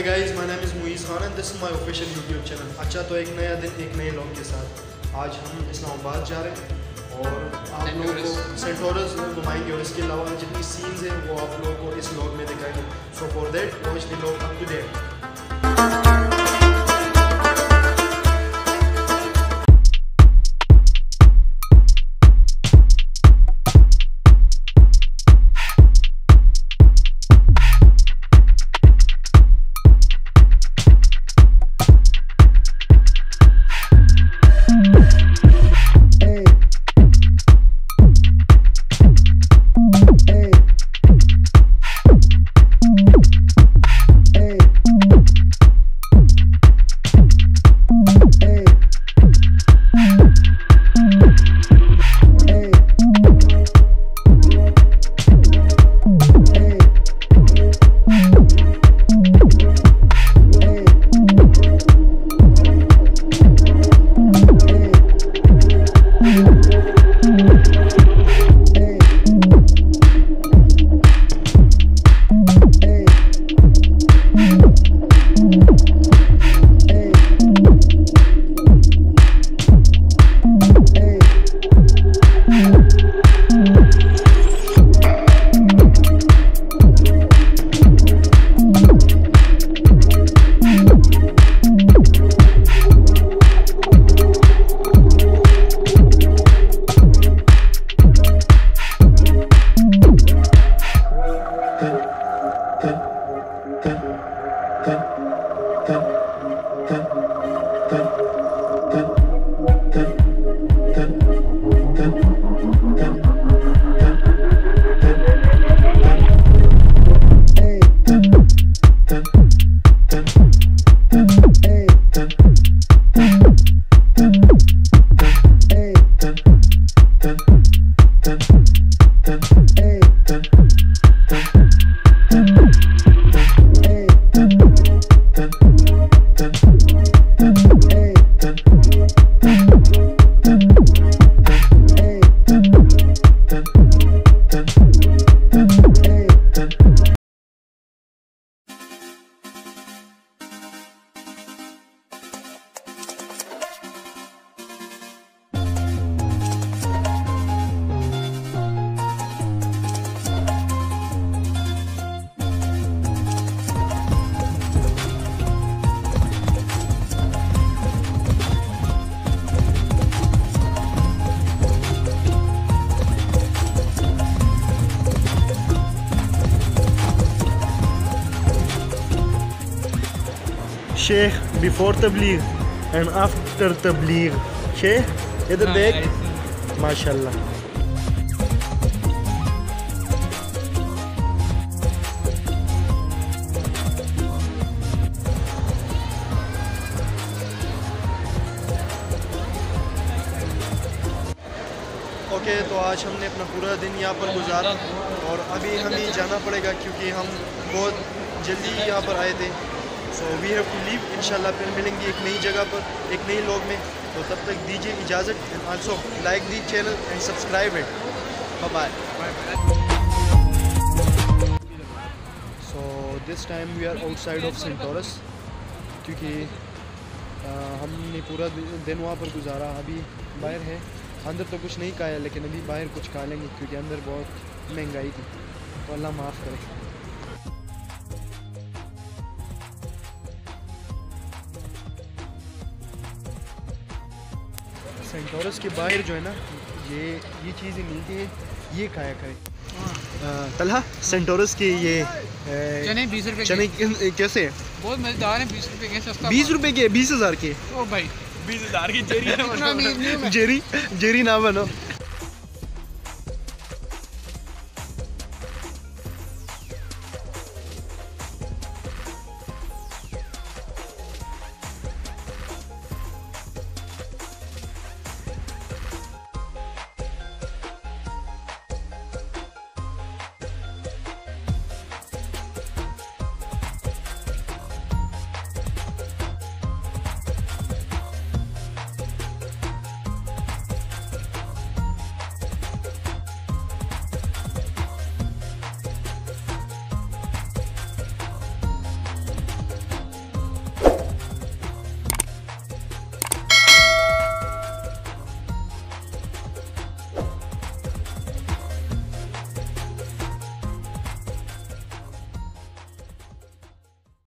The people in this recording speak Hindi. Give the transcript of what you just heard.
guys, my name is Muiz Khan and this is my official YouTube channel। अच्छा तो एक नया दिन एक नए लोग के साथ आज हम इस्लामाबाद जा रहे हैं और आप लोगों को सेंटोरस घुमाएंगे और इसके अलावा जितनी सीन्स हैं वो आप लोगों को इस व्लॉग में दिखाएंगे। So for that watch the vlog up to date. शेख बिफोर तबलीग एंड आफ्टर तबलीग। शेख इधर देख माशाल्लाह। ओके तो आज हमने अपना पूरा दिन यहाँ पर गुजारा और अभी हमें जाना पड़ेगा क्योंकि हम बहुत जल्दी यहाँ पर आए थे। So we have to leave. इंशाल्लाह फिर मिलेंगे एक नई जगह पर एक नई व्लॉग में। तो तब तक दीजिए इजाज़त and also like the channel and subscribe it. Bye bye. So this time we are outside of Centaurus क्योंकि हमने पूरा दिन वहाँ पर गुजारा। अभी बाहर है, अंदर तो कुछ नहीं खाया लेकिन अभी बाहर कुछ खा लेंगे क्योंकि अंदर बहुत महंगाई थी। तो अल्लाह माफ़ करे। सेंटोरस के बाहर जो है ना ये चीज़ें मिलती है, ये खाया करें। तलहा सेंटोरस के ये चने 20 रुपए चने कैसे है? बहुत मजेदार है। 20 रुपए के सस्ता। 20 रुपए के 20,000 के। ओ भाई 20,000 की जेरी ना बनो।